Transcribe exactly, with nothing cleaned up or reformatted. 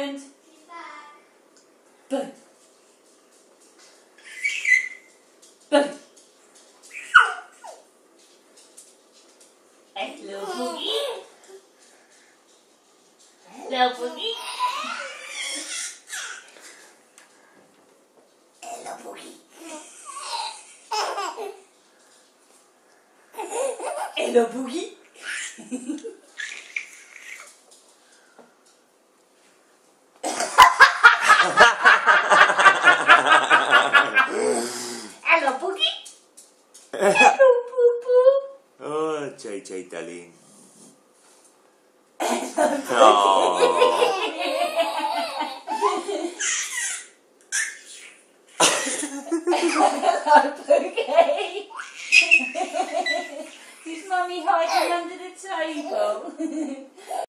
happened? She's back. Boo. Boo. Hello, Boogie. Hello, Boogie. Hello, Boogie. Hello, Boogie. Hello, Boogie. Hello, Boo Boo. Oh, Chay Chay darling. Hello, Boogie. Is Mummy hiding under the table?